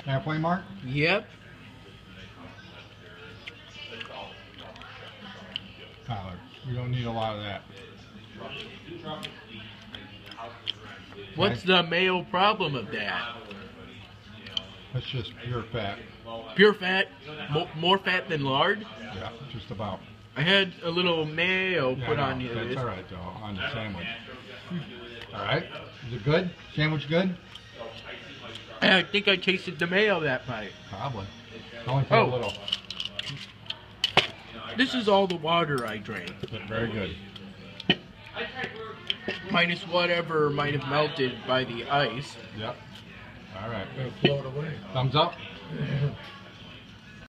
Halfway mark? Yep. Tyler, you don't need a lot of that. What's the male problem of that? That's just pure fat. Pure fat? More fat than lard? Yeah, just about. I had a little mayo Yeah, put no, on here. that's all right, though, on the sandwich. All right? Is it good? Sandwich good? I think I tasted the mayo that night. Probably. Only for a little. This is all the water I drank. Very good. Minus whatever might have melted by the ice. Yep. All right. Gonna float away. Thumbs up?